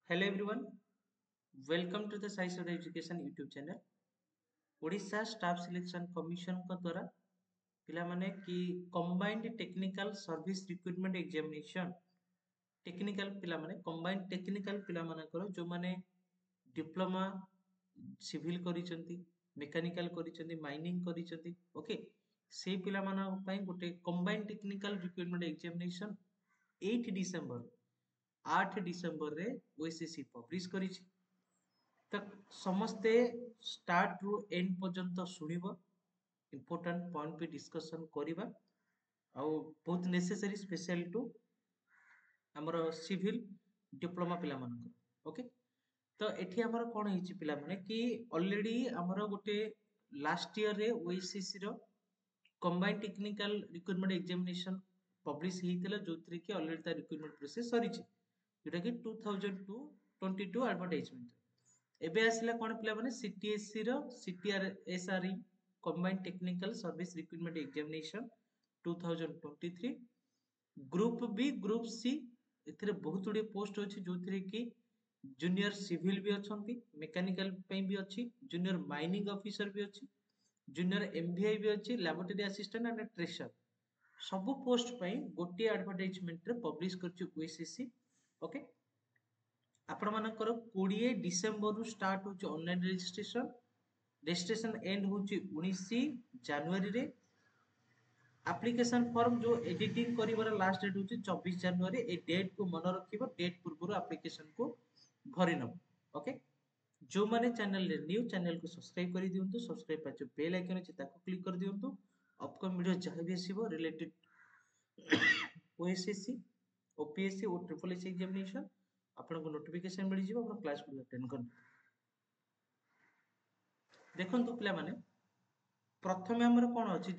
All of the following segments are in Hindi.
Hello everyone, welcome to the Sai Sada Education YouTube channel. Odisha staff selection commission को द्वारा पिला माने कि combined technical service recruitment examination technical पिला माने कंबाइंड टेक्निकल पिला मानकर जो माने डिप्लोमा सिविल करिसंती मेकानिकल करिसंती माइनिंग करिसंती ओके से पिला मानक पई गोटे combined technical recruitment examination 8 December 8 December रे ओएसएससी पब्लिश करिछि तो समस्ते स्टार्ट रु एंड पर्यंत शुणिब इम्पोर्टाट पॉइंट पे डिस्कशन करिबा आउ बहुत नेसेसरी स्पेशल टू हमर सिविल डिप्लोमा पिला मानकर ओके तो एठी हमर कोन हिची पिला माने कि ऑलरेडी हमर गोटे लास्ट ईयर रे ओएसएससी रो combined technical recruitment examination publish हेतिला जोथरे कि ऑलरेडी ता रिक्रूटमेंट प्रोसेस सरीची जोटा कि 2022 एडवर्टाइजमेंट एबे आसिला कोन पिला माने सीटीएससी रो सीटीआरएसआरई combined technical service recruitment examination 2023 group B group C एथिरे बहुत गुडी पोस्ट अछि जोथिरे कि जूनियर सिविल भी अछंती मेकानिकल पे भी अछि जूनियर माइनिंग ऑफिसर भी अछि जूनियर एमबीआई भी अछि लैबोरेटरी असिस्टेंट एंड ट्रेशर सब पोस्ट पई गोटी एडवर्टाइजमेंट रे पब्लिश करछि ओएसएससी ओके आपण मानकर 20 डिसेंबर रु स्टार्ट होछि ऑनलाइन रजिस्ट्रेशन एंड होछि 19 जनवरी रे एप्लीकेशन फॉर्म जो एडिटिंग करिवर लास्ट डेट होछि 24 जनवरी ए डेट को मन रखिबो डेट पूर्व एप्लीकेशन को भरि न ओके जो माने चैनल रे न्यू चैनल को सब्सक्राइब करि दियंतु सब्सक्राइब पाछे बेल आइकन अछि ताको क्लिक कर दियंतु अपकम वीडियो जहां भी आसीबो रिलेटेड ओएसएससी ओपीएससी और ट्रिपल एससी एग्जामिनेशन आपन को नोटिफिकेशन मिल जिवो आपन क्लास को अटेंड कर देखंतु पिला माने प्रथमे हमर कोन अछि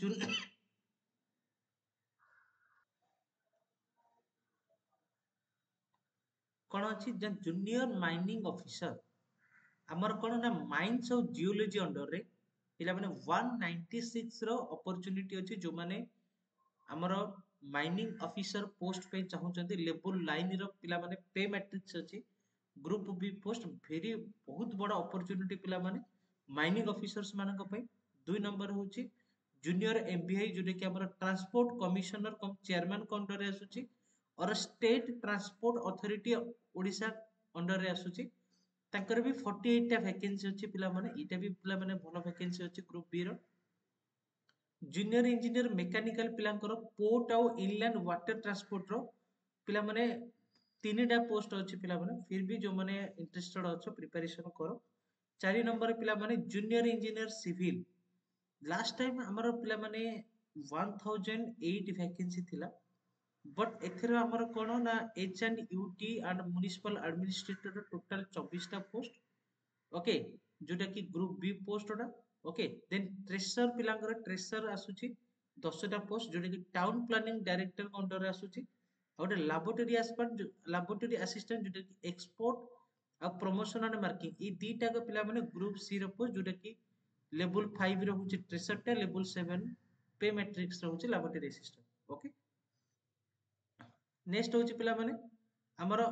कोन अछि जूनियर माइनिंग ऑफिसर हमर कोन ना माइंस ऑफ जियोलॉजी अंडर रे पिला माने 196 रो अपॉर्चुनिटी अछि जो माने हमर माइनिंग ऑफिसर पोस्ट पे चाहउचंती लेवल लाइन रो पिला माने पे मैट्रिक्स अछि ग्रुप बी पोस्ट भेरी बहुत बड़ा अपॉर्चुनिटी पिला माने माइनिंग ऑफिसर्स मानक पई दुई नंबर होची जूनियर एमबीआई जोटे कि हमर ट्रांसपोर्ट कमिश्नर कम चेयरमैन को अंडर रे आसुची और state transport authority Odisha under रे आसुची तांकर भी 48 टा वैकेंसी अछि पिला माने इटा भी पिला माने भलो वैकेंसी अछि ग्रुप बी रो जूनियर इंजीनियर मेकानिकल पिलांकर पोर्ट आउ इनलैंड वाटर ट्रांसपोर्ट रो पिला माने तीनटा पोस्ट अछि पिला माने फिर भी जो माने इंटरेस्टेड अछो प्रिपरेशन करो 4 नंबर पिला माने junior engineer civil last time हमर पिला माने 1008 वैकेंसी थिला बट एथरो हमर कोन ना H and UT and municipal administrator total 24 टा पोस्ट ओके जोटा कि ग्रुप बी पोस्ट ओटा ओके देन ट्रेसर पिलांकर ट्रेसर आसुची 10 टा पोस्ट जोटा कि टाउन प्लानिंग डायरेक्टर अंडर आसुची और लैबोरेटरी एस्पेक्ट लैबोरेटरी असिस्टेंट जोटा कि एक्सपोर्ट आ प्रमोशन एंड मार्किंग ई दीटा का पिला माने ग्रुप सी रो पोस्ट जोटा कि लेवल 5 रो होची ट्रेसर टा लेवल 7 पे मैट्रिक्स रो होची लैबोरेटरी असिस्टेंट ओके नेक्स्ट होची पिला माने हमर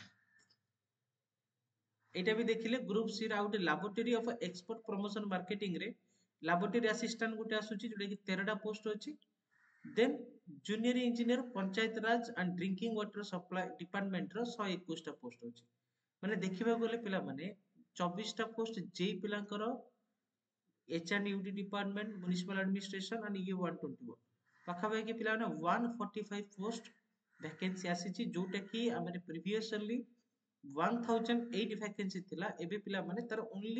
एटा भी देखिले ग्रुप सी रा गोटे laboratory of export promotion marketing रे लैबोरेटरी असिस्टेंट गोटे आसुची जोटा कि 13 टा पोस्ट अछि then junior engineer panchayat raj and drinking water supply department रो 121 टा पोस्ट अछि माने देखिबा गले पिला माने 24 टा पोस्ट जेई पिलांकर H and UT department municipal administration and ये 121 पाखा भाई के पिला ने 145 पोस्ट वैकेंसी आसीची जोटा कि हमरे प्रीवियसली 1008 वैकेंसी थिला एबे पिला माने तार ओनली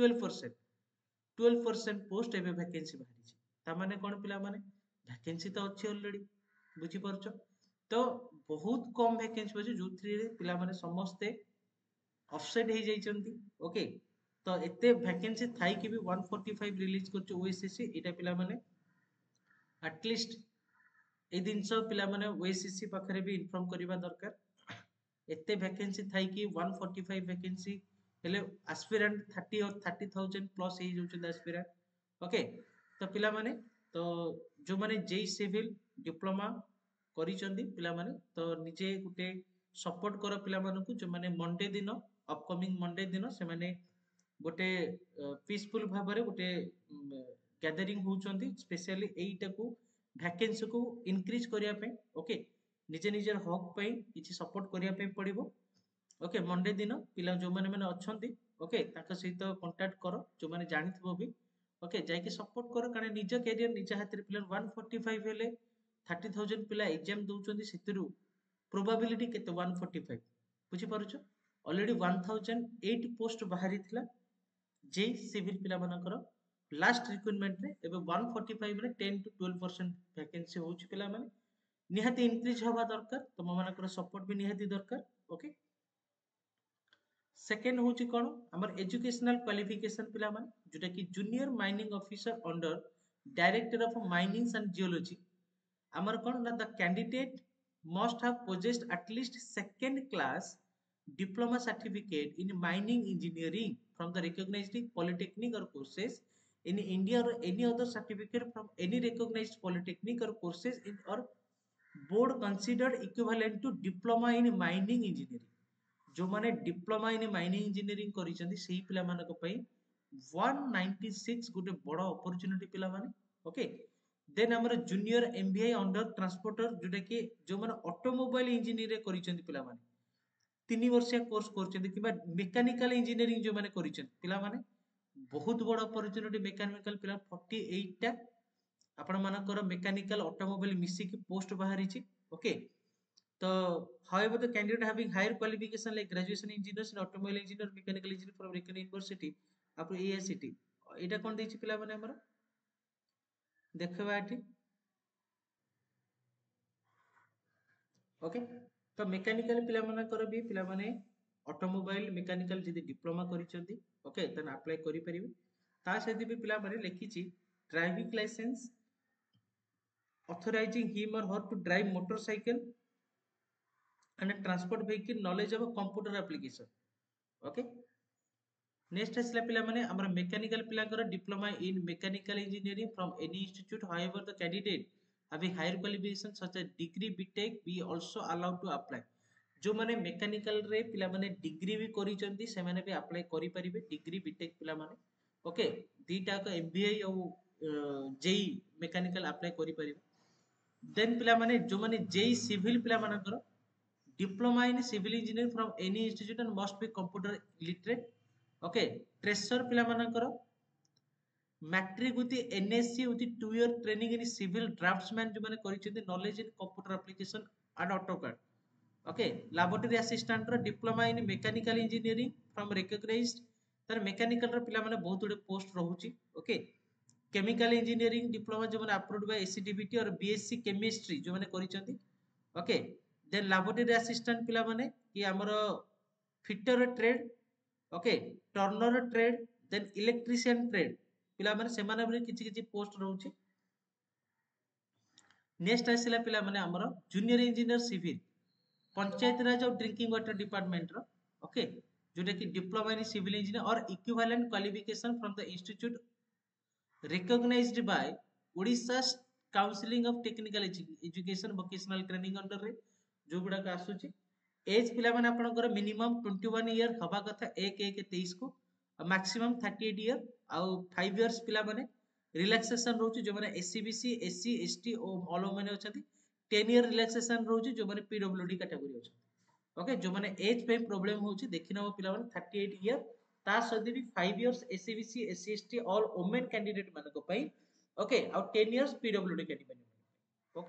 12% पोस्ट एबे वैकेंसी बाहरी छी ता माने कोन पिला माने वैकेंसी तो अछि ऑलरेडी बुझी परछो तो बहुत कम वैकेंसी अछि जोथ्री पिला माने समस्ते ऑफसेट हे जाइचंती ओके तो एते वैकेंसी थाई कि भी 145 रिलीज करछ ओएसएससी एटा पिला माने एटलीस्ट ए दिनस पिला माने ओएसएससी पाखरे भी इन्फॉर्म करिबा दरकार एते वैकेंसी थाई कि 145 वैकेंसी हेले एस्पिरेंट 30 और 30,000 प्लस हे जोछ एस्पिरेंट ओके तो पिला माने तो जो माने जेई सिविल डिप्लोमा करिचंदी पिला माने तो निजे गुटे सपोर्ट कर पिला मानकु जो माने मंडे दिन अपकमिंग मंडे दिन से माने गोटे पीसफुल भाव में गोटे गैदरिंग होउचंती स्पेशली एईटा को वैकेंसी को इंक्रीज करिया पे ओके निजे निजर हक पे किछि सपोर्ट करिया पे पड़िबो ओके मंडे दिन पिला जो माने माने अछंती ओके ताका सहित कांटेक्ट करो जो माने जानिथिबो भी ओके जायके सपोर्ट करो कारण निज कैरियर निज हाथ रे पिला 145 हेले 30,000 पिला एग्जाम दउचंती सेतिरु प्रोबेबिलिटी केते 145 बुझी पारुछ ऑलरेडी 1008 पोस्ट बाहरी थिला जे सिविल पिला मानकर लास्ट रिक्रुटमेंट रे एबे 145 रे 10 to 12% वैकेंसी होउछ पिला माने निहाती इंक्रीज हवा दरकार तम मानकर सपोर्ट भी निहाती दरकार ओके सेकेंड होची कोन हमर एजुकेशनल क्वालिफिकेशन पिला माने जोटा कि junior mining officer under director of minings and geology हमर कोन ना the candidate must have possessed at least second class diploma certificate in mining engineering from the recognized polytechnic or courses in India or any other certificate from any recognized polytechnic or courses in or board considered equivalent to diploma in mining engineering जो माने डिप्लोमा इन माइनिंग इंजीनियरिंग करिसेंती सेही पिला मानक पई 196 गुटे बड़ अपॉर्चुनिटी पिला माने ओके देन हमर जूनियर एमबीए अंडर ट्रांसपोर्टर जोटा कि जो माने ऑटोमोबाइल इंजीनियर करिसेंती पिला माने 3 वर्षिया कोर्स करछेंती किबा मेकानिकल इंजीनियरिंग जो माने करिसेंती पिला माने बहुत बड़ अपॉर्चुनिटी मेकानिकल पिला 48 टा आपण मानकर मेकानिकल ऑटोमोबाइल मिसी की पोस्ट बाहरी छि ओके तो however the candidate having higher qualification like graduation engineers in automobile engineer mechanical engineer from Recon University up to AICT एटा कोन देछि पिला माने हमर देखबा एठी ओके तो मेकानिकल पिला मानकर भी पिला माने ऑटोमोबाइल मेकानिकल जदि डिप्लोमा करिसेंती ओके तन अप्लाई करि परिबे ता सहित भी पिला माने लिखिछि driving licence authorizing him or her to drive motorcycle and a transport vehicle knowledge of a computer application okay next asila pila mane amara mechanical pilankara diploma in mechanical engineering from any institute however the candidate having higher qualification such as degree btech be also allowed to apply जो माने मेकानिकल रे पिला माने डिग्री भी करी चंदी से माने भी अप्लाई करि परिबे डिग्री बीटेक पिला माने ओके दीटा का एमबीए और जेई मेकानिकल अप्लाई करि परिबे देन पिला माने जो माने जेई सिविल पिला मानकर diploma in civil engineering from any institution must be computer literate okay treasure पिला मानकर मैट्रिक उति एनएससी उति 2 year training in civil draftsman जो माने करिसेंती knowledge in computer application and AutoCAD okay laboratory assistant रो diploma in mechanical engineering from recognized तर मेकानिकल रो पिला माने बहुत गुडे पोस्ट रहउची ओके केमिकल इंजीनियरिंग डिप्लोमा जो माने अप्रूव्ड बाय एसीडीबीटी और बीएससी केमिस्ट्री जो माने करिसेंती ओके देन लैबोरेटरी असिस्टेंट पिला माने कि हमर fitter trade okay turner trade then electrician trade पिला माने से माने भी किछि किछि पोस्ट रहउची नेक्स्ट आसिला पिला माने हमर junior engineer civil panchayat raj और ड्रिंकिंग वाटर डिपार्टमेंट रो ओके जोटा कि diploma in civil engineer or equivalent qualification from the institute recognized by Odisha counselling of technical education vocational training under रे जो गुडा का आसुची एज पिला माने आपनकर मिनिमम 21 ईयर हबा कथा 1/1/23 को मैक्सिमम 38 ईयर आउ 5 इयर्स पिला माने रिलैक्सेशन रहउची जो माने एससीबीसी एससी एसटी और ऑल माने अछंती 10 ईयर रिलैक्सेशन रहउची जो माने पीडब्ल्यूडी कैटेगरी अछंती ओके जो माने एज पे प्रॉब्लम होउची देखिनबो पिला माने 38 ईयर ता सदी भी 5 years SCBC SC ST all women candidate मानको पई ओके और 10 years PWD category okay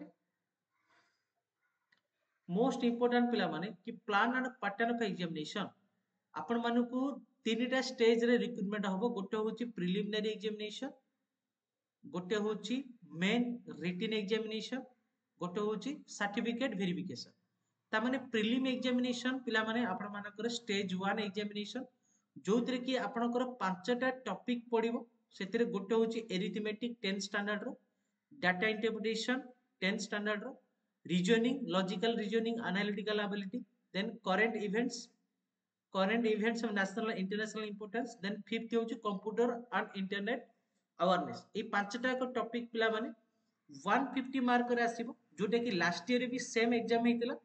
most important पिला माने कि plan and pattern of examination आपण मानको तीनटा स्टेज रे रिक्रूटमेंट हबो गोटे होची प्रिलिमिनरी एग्जामिनेशन गोटे होची मेन रिटन एग्जामिनेशन गोटे होची सर्टिफिकेट वेरिफिकेशन ता माने प्रिलिम एग्जामिनेशन पिला माने आपण मानकर स्टेज 1 एग्जामिनेशन जोतरे कि आपनकर पांचटा टॉपिक पडिबो सेतिरे गोटे होची एरिथमेटिक 10th स्टैंडर्ड रो डाटा इंटरप्रिटेशन 10th स्टैंडर्ड रो reasoning logical reasoning analytical ability then current events of national and international importance then fifth होची कंप्यूटर एंड इंटरनेट अवेयरनेस ए पांचटा को टॉपिक पिला माने 150 मार्क रे आसीबो जोटे कि लास्ट ईयर भी सेम एग्जाम हेतिला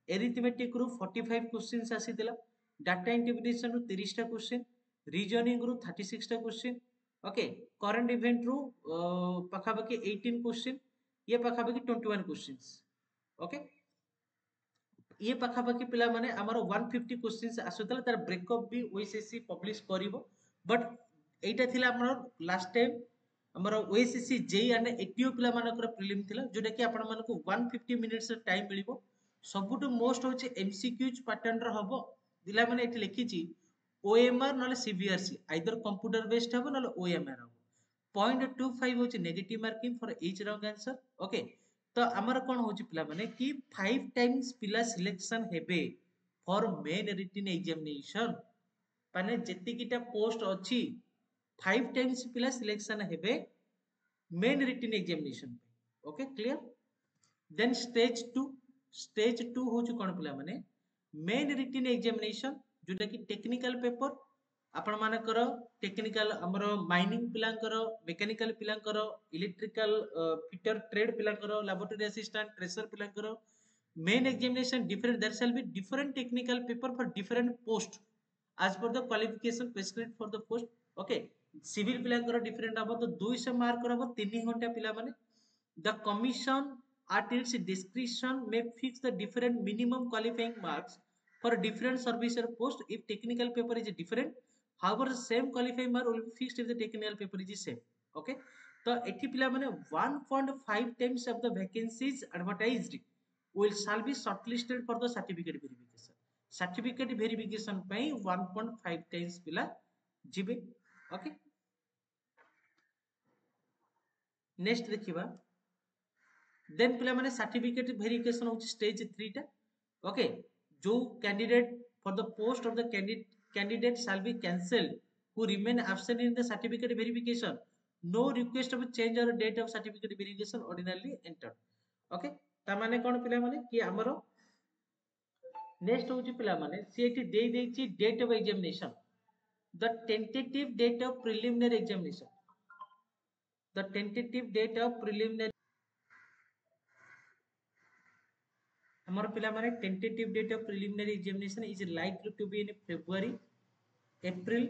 एरिथमेटिक रु 45 क्वेश्चंस आसीतिला, डाटा इंटरप्रिटेशन रु 30 टा क्वेश्चन, रीजनिंग रु 36 टा क्वेश्चन, ओके, करंट इवेंट रु पाखापाखि 18 क्वेश्चन, ये पाखापाखि 21 क्वेश्चंस, ओके, ये पाखापाखि पिला माने हमर 150 क्वेश्चंस आसुतला, तार ब्रेकअप भी ओएसएससी पब्लिश करिवो, बट एटा थिला हमर लास्ट टाइम हमर ओएसएससी जेई एंड एटीओ पिला मानकर प्रीलिम थिला, जोटा कि आपण मानको 150 मिनिट्स टाइम मिलिबो। सबुटु मोस्ट होचे एमसीक्यूज पैटर्न र हबो, पिला माने एठी लिखिची ओएमआर नले सीबीआरसी आइदर कंप्यूटर बेस्ड हबो नले ओएमआर हबो। 0.25 होची negative marking for each wrong answer, okay. तो आमर कोन होची पिला माने कि 5 टाइम्स पिला सिलेक्शन हेबे फॉर मेन रिटन एग्जामिनेशन, माने जेतिकिटा पोस्ट अछि 5 टाइम्स पिला सिलेक्शन हेबे main written examination, okay clear. Then stage 2 होची कोन पिला माने मेन रिटन एग्जामिनेशन, जोटा कि टेक्निकल पेपर आपण मानकर टेक्निकल हमर माइनिंग पिलांकर, मेकानिकल पिलांकर, इलेक्ट्रिकल फिटर ट्रेड पिलांकर, लैबोरेटरी असिस्टेंट ट्रेसर पिलांकर main examination different, there shall be different technical paper for different post as per the qualification prescribed for the post, okay। Civil पिलांकर डिफरेंट हबो, तो 200 मार्क रहबो 3 घंटा पिला माने। the commission at its discretion may fix the different minimum qualifying marks for different service or post if technical paper is different, however the same qualifying mark will be fixed if the technical paper is same, okay। तो एठी पिला माने 1.5 times of the vacancies advertised will shall be shortlisted for the certificate verification, certificate verification पे 1.5 टाइम्स पिला जिबे, ओके। नेक्स्ट देखिबा, देन पिला माने सर्टिफिकेट वेरिफिकेशन होची स्टेज 3 टा, ओके। जो candidate for the post of the candidate shall be cancelled who remain absent in the certificate verification, no request of change or date of certificate verification ordinarily enter, okay. ता माने कोन पिला माने कि हमरो नेक्स्ट होची पिला माने सीएटी दे देची date of examination, the tentative date of preliminary examination, the tentative date of preliminary हमर पिला माने tentative date of preliminary examination is likely to be in February April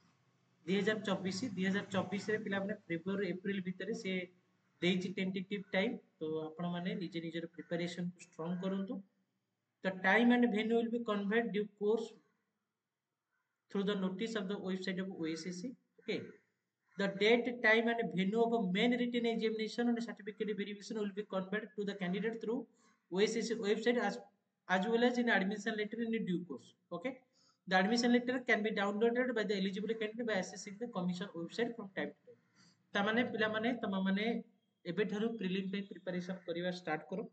2024 रे पिला माने फेब्रुअरी अप्रैल भीतर से देची टेंटेटिव टाइम, तो आपण माने निजे निजर प्रिपरेशन को स्ट्रांग करंतु। The time and venue will be conveyed due course through the notice of the website of OSSC. Okay. The date, time, and venue of a main written examination and certificate verification will be conveyed to the candidate through OSSC website as well as in admission letter in due course. Okay. The admission letter can be downloaded by the eligible candidate by accessing the commission website from time to time. तामाने पिला माने तमा माने एबे थारु प्रीलिम पे प्रिपरेशन करिवा स्टार्ट करो।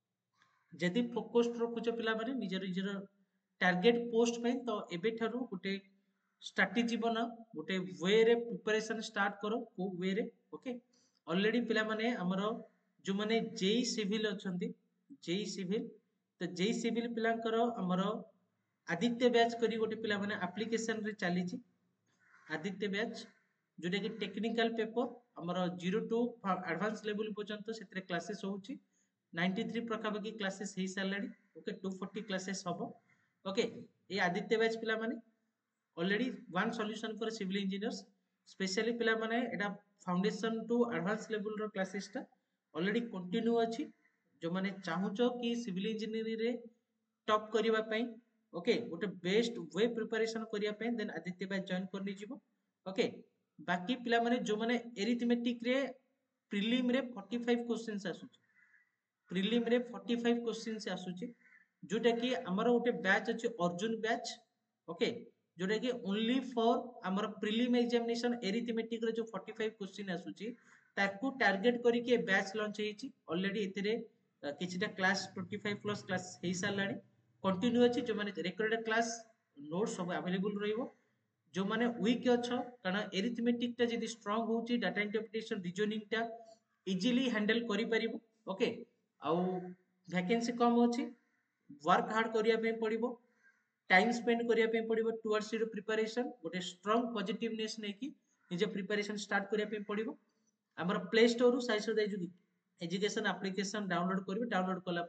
जदि फोकस रखुच पिला माने निजर निजर टार्गेट पोस्ट पे, तो एबे थारु गुटे स्ट्रेटजी बना, गुटे वे रे प्रिपरेशन स्टार्ट करो, को वे रे, ओके। ऑलरेडी पिला माने हमरो जो माने जेई सिविल अछंती, जेई सिविल, तो जेई सिविल पिलांकर हमरो आदित्य बैच करी गुटे पिला माने एप्लीकेशन रे चली छि, आदित्य बैच जोटा कि टेक्निकल पेपर हमरो 0 टू एडवांस लेवल पर्यंत सेतरे क्लासेस होउची, 93 प्रकाबकी क्लासेस हे सालाडी, ओके। 240 क्लासेस हबो, ओके। ए आदित्य बैच पिला माने already one solution for civil engineers, specially पिला माने एटा फाउंडेशन टू एडवांस लेवल रो क्लासेस ता ऑलरेडी कंटिन्यू अछि। जो माने चाहुचो कि सिविल इंजीनियरिंग रे टॉप करिवा पई, ओके, गोटे बेस्ट वे प्रिपरेशन करिया पई, देन आदित्य बैच जॉइन करनी जिवो, ओके। बाकी पिला माने जो माने एरिथमेटिक रे प्रीलिम रे 45 क्वेश्चंस आसुची, प्रीलिम रे 45 क्वेश्चंस आसुची, जोटा कि हमर गोटे बैच अछि अर्जुन बैच, ओके, जोटा कि ओनली फॉर हमर प्रीलिम एग्जामिनेशन एरिथमेटिक रे जो 45 क्वेश्चन आसुची ताकू टारगेट करी के बैच लॉन्च हेची। ऑलरेडी एतिरे किछिटा क्लास 25 प्लस क्लास हे सालाडी, कंटिन्यू अछि। जो माने रिकॉर्डेड क्लास नोट्स सब अवेलेबल रहिबो। जो माने वीक अछ, कारण एरिथमेटिक ता जदी स्ट्रांग होची, डाटा इंटरप्रिटेशन रीजनिंग ता इजीली हैंडल करि परिबो, ओके। आउ वैकेंसी कम अछि, वर्क हार्ड करिया पे पड़िबो, टाइम स्पेंड करिया पे पड़िबो टुवर्ड्स योर प्रिपरेशन, गोटे स्ट्रांग पॉजिटिवनेस नै कि निजे प्रिपरेशन स्टार्ट करिया पे पड़िबो। हमर प्ले स्टोर रु साइसोद एजुकेशन एप्लीकेशन डाउनलोड करिवे, डाउनलोड कला परे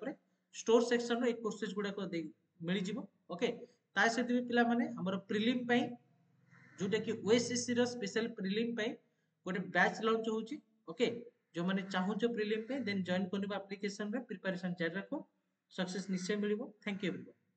स्टोर सेक्शन रो ए कोर्सेज गुडा को मिल जिवो ओके ता सहित भी पिला माने हमर प्रीलिम पई जोटा कि ओएसएससी रो स्पेशल प्रीलिम पई गोटे बैच लॉन्च होची ओके जो माने चाहू जो प्रीलिम पे देन जॉइन करबा एप्लीकेशन रे प्रिपरेशन जारी रखो सक्सेस निश्चय मिलिबो थैंक यू एवरीवन